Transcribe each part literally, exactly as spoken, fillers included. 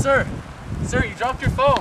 Sir, sir, you dropped your phone.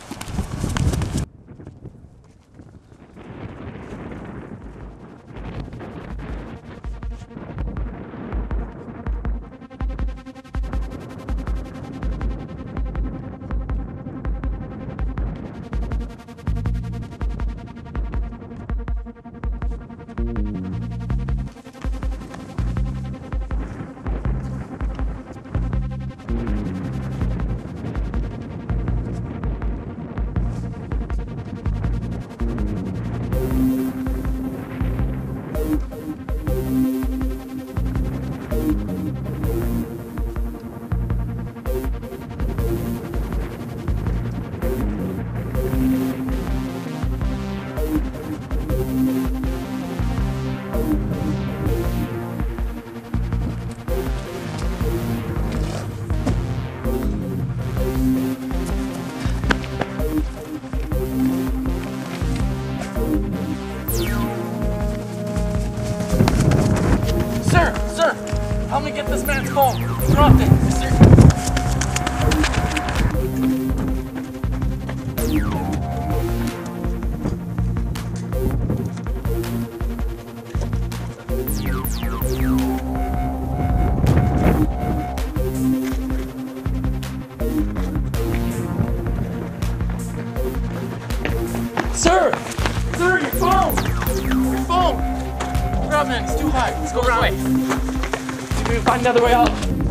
Help me get this man's phone. He dropped it. Sir. Sir! Sir, your phone! Your phone! Grab, man, it's too high. Let's go around. Way. We can find another way out.